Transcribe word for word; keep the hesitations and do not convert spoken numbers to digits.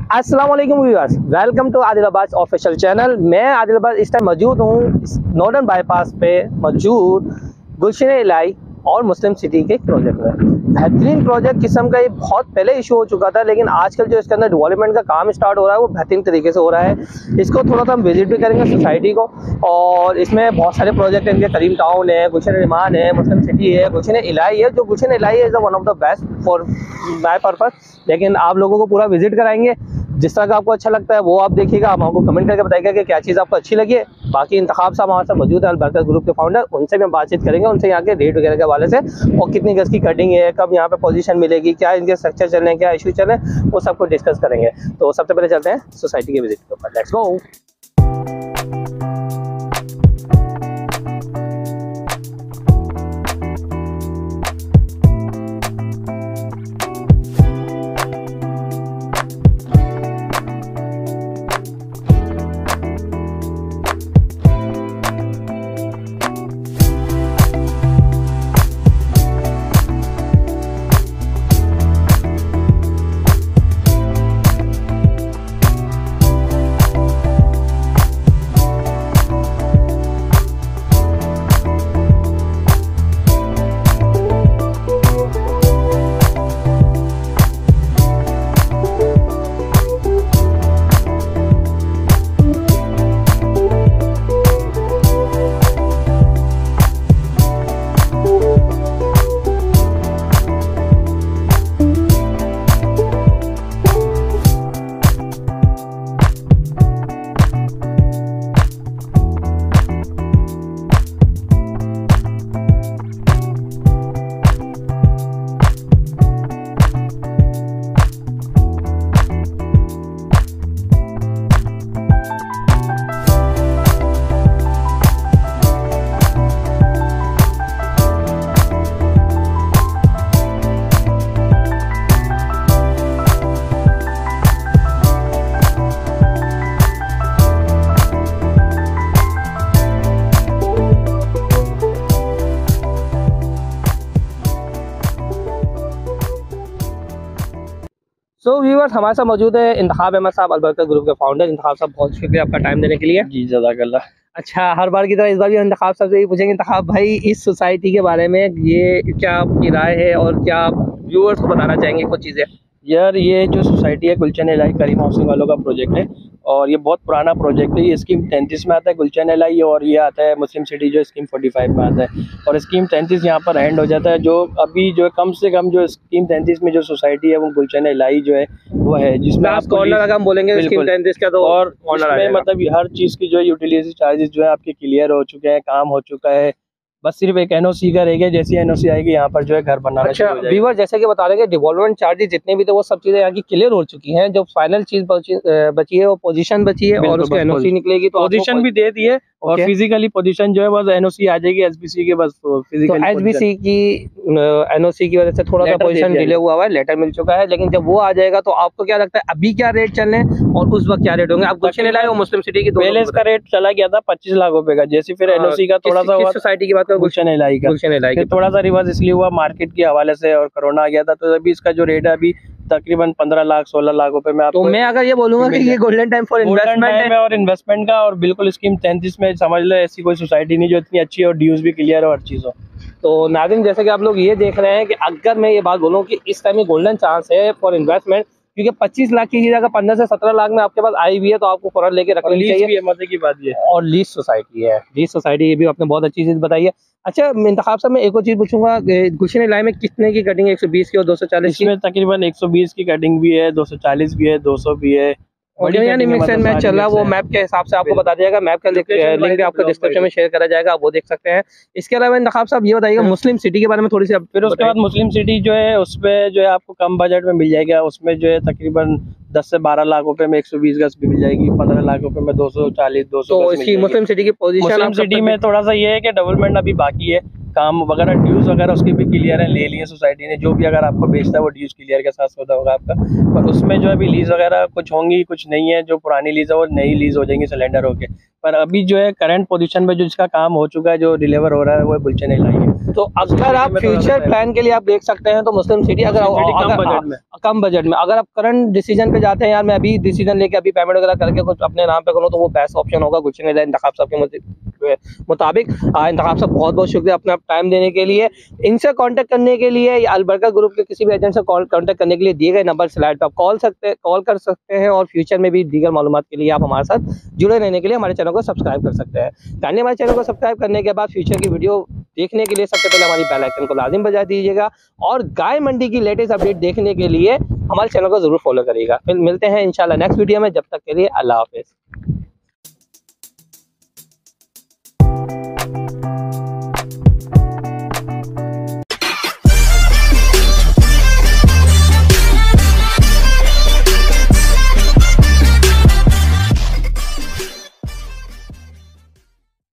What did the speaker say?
अस्सलाम वालेकुम viewers, welcome to Adilabad official channel. मैं आदिलाबाद इस टाइम मौजूद हूँ नॉर्दर्न बाईपास पे मौजूद गुलशन इलाही और मुस्लिम सिटी के प्रोजेक्ट में। बेहतरीन प्रोजेक्ट किस्म का ये बहुत पहले इशू हो चुका था, लेकिन आजकल जो इसके अंदर डेवलपमेंट का काम स्टार्ट हो रहा है वो बेहतरीन तरीके से हो रहा है। इसको थोड़ा सा हम विजिट भी करेंगे सोसाइटी को, और इसमें बहुत सारे प्रोजेक्ट हैं। इनके करीम टाउन है, गुलशन इमान है, मुस्लिम सिटी है, गुलशन इलाही है। जो गुलशन इलाही है one of the best for my purpose, लेकिन आप लोगों को पूरा विजिट कराएंगे। जिस तरह का आपको अच्छा लगता है वो आप देखिएगा, आप हमको कमेंट करके बताइएगा कि क्या चीज़ आपको अच्छी लगी है। बाकी इंतखाब साहब हमारे साथ मौजूद है, अलबरकत ग्रुप के फाउंडर, उनसे भी हम बातचीत करेंगे, उनसे यहाँ के रेट वगैरह के हवाले से, और कितनी गज की कटिंग है, कब यहाँ पे पोजीशन मिलेगी, क्या इनके स्ट्रक्चर चल रहे हैं, क्या इशू चल रहे हैं, वो सबको डिस्कस करेंगे। तो सबसे पहले चलते हैं सोसाइटी के विजिट के ऊपर। Let's go. सो व्यूअर्स, हमारे साथ मौजूद है इंतखाब अहमद साहब, अलबरकत ग्रुप के फाउंडर। इंतखाब साहब, बहुत शुक्रिया आपका टाइम देने के लिए। जी जज़ाकल्लाह। अच्छा, हर बार की तरह इस बार भी इंतखाब साहब से यही पूछेंगे, इंतखाब भाई इस सोसाइटी के बारे में ये क्या आपकी राय है और क्या आप व्यूअर्स को बताना चाहेंगे कुछ चीज़ें? यार, ये जो सोसाइटी है गुलशन इलाही करीम हाउसिंग वालों का प्रोजेक्ट है, और ये बहुत पुराना प्रोजेक्ट है। ये स्कीम तैंतीस में आता है गुलशन इलाही, और ये आता है मुस्लिम सिटी जो स्कीम पैंतालीस में आता है, और स्कीम तैंतीस यहाँ पर एंड हो जाता है। जो अभी जो कम से कम जो स्कीम तैंतीस में जो सोसाइटी है वो गुलशन इलाही जो है वो है, जिसमें आप कॉर्नर अगर हम बोलेंगे स्कीम तैंतीस का, तो और उसमें मतलब हर चीज़ की जो यूटिलिटी चार्जेस जो है आपके क्लियर हो चुके हैं, काम हो चुका है। बस सिर्फ एक एनओसी का रह गया, जैसी एनओसी आएगी यहाँ पर जो है घर बनाना। अच्छा व्यूअर, जैसे कि बता रहे हैं डेवलपमेंट चार्जेस जितने भी थे वो सब चीजें यहाँ की क्लियर हो चुकी हैं। जो फाइनल चीज बची है वो पोजीशन बची है, और उसकी एनओसी निकलेगी तो पोजीशन भी दे दी है, और फिजिकली पोजीशन जो है बस एनओसी आ जाएगी एसबीसी के, बस फिजिकल एसबीसी की एनओसी की वजह से थोड़ा सा पोजीशन डिले हुआ हुआ है, लेटर मिल चुका है। लेकिन जब वो आ जाएगा तो आपको क्या लगता है अभी क्या रेट चल रहे हैं और उस वक्त क्या रेट होंगे? आप गुलशन इलाही और मुस्लिम सिटी की पहले इसका रेट चला गया था पच्चीस लाख रुपए का, जैसे फिर एनओसी का थोड़ा सा सोसाइटी की बात करें, गुलशन इलाही का गुलशन इलाही थोड़ा सा रिवर्स इसलिए हुआ मार्केट के हवाले से, और कोरोना आ गया था, तो अभी इसका जो रेट है अभी तकरीबन पंद्रह लाख सोलह लाख रुपए में आपको। तो मैं अगर ये बोलूंगा कि ये गोल्डन टाइम फॉर इन्वेस्टमेंट है और इन्वेस्टमेंट का, और बिल्कुल स्कीम तैंतीस में समझ लो ऐसी कोई सोसाइटी नहीं जो इतनी अच्छी है और ड्यूज भी क्लियर हो, हर चीज हो। तो नाज़रीन, जैसे कि आप लोग ये देख रहे हैं कि अगर मैं ये बात बोलूँ कि इस टाइम गोल्डन चांस है फॉर इन्वेस्टमेंट, क्योंकि पच्चीस लाख की जगह पंद्रह से सत्रह लाख में आपके पास आई भी है, तो आपको फौरन लेके रखनी चाहिए। मजे की बात ये, और लीज सोसाइटी है, लीज सोसाइटी, ये भी आपने बहुत अच्छी चीज बताई है। अच्छा इंतखाब साहब, मैं एक और चीज पूछूंगा, गुलशन इलाही में कितने की कटिंग है? एक सौ बीस की और दो सौ चालीस की? तकरीबन एक सौ बीस की कटिंग भी है, दो सौ चालीस भी है, दो सौ भी है। और यानी मिक्स एंड मैच चल रहा है, वो मैप के हिसाब से आपको बता दिया जाएगा। मैप का लिंक भी आपको डिस्क्रिप्शन में शेयर करा जाएगा, आप वो देख सकते हैं। इसके अलावा इंतखाब साहब ये बताइएगा मुस्लिम सिटी के बारे में थोड़ी सी। फिर उसके बाद मुस्लिम सिटी जो है उसमें जो है आपको कम बजट में मिल जाएगा, उसमें जो है तकरीबन दस से बारह लाख रुपए में एक सौ बीस गज भी मिल जाएगी, पंद्रह लाख रुपए में दो सौ चालीस दो सौ। तो इसकी मुस्लिम सिटी की पोजीशन, मुस्लिम सिटी में थोड़ा सा ये है कि डेवलपमेंट अभी बाकी है, काम वगैरह ड्यूज वगैरह उसके भी क्लियर है, ले लिए सोसाइटी ने। जो भी अगर आपको बेचता है वो ड्यूज क्लियर के साथ सौदा होगा आपका, पर उसमें जो अभी लीज वगैरह कुछ होंगी कुछ नहीं है। जो पुरानी लीज है वो नई लीज हो जाएंगी सिलेंडर होके, पर अभी जो है करंट पोजीशन में जो जिसका काम हो चुका है, जो डिलीवर हो रहा है, वो है गुलशन इलाही। तो अगर आप फ्यूचर प्लान के लिए आप देख सकते हैं तो मुस्लिम सिटी अगर कम अगर बजट में कम बजट में अगर आप करंट डिसीजन पे जाते हैं, यार मैं अभी डिसीजन लेके अभी पेमेंट वगैरह करके कुछ अपने नाम पे करूँ, तो वो बेस्ट ऑप्शन होगा गुलशन इलाही इंतखाब साहब के मुताबिक। इंतखाब साहब बहुत बहुत शुक्रिया अपना टाइम देने के लिए। इनसे कांटेक्ट करने के लिए या अलबरका ग्रुप के किसी भी एजेंट से कांटेक्ट करने के लिए दिए गए नंबर स्लाइड पर आप कॉल सकते कॉल कर सकते हैं, और फ्यूचर में भी दीगर मालूमात के लिए आप हमारे साथ जुड़े रहने के लिए हमारे चैनल को सब्सक्राइब कर सकते हैं। काइंडली हमारे चैनल को सब्सक्राइब करने के बाद फ्यूचर की वीडियो देखने के लिए सबसे पहले हमारी बेल आइकन को लाजिम बजा दीजिएगा, और गाय मंडी की लेटेस्ट अपडेट देखने के लिए हमारे चैनल को जरूर फॉलो करिएगा। फिर मिलते हैं इंशाल्लाह नेक्स्ट वीडियो में, जब तक के लिए अल्लाह हाफिज।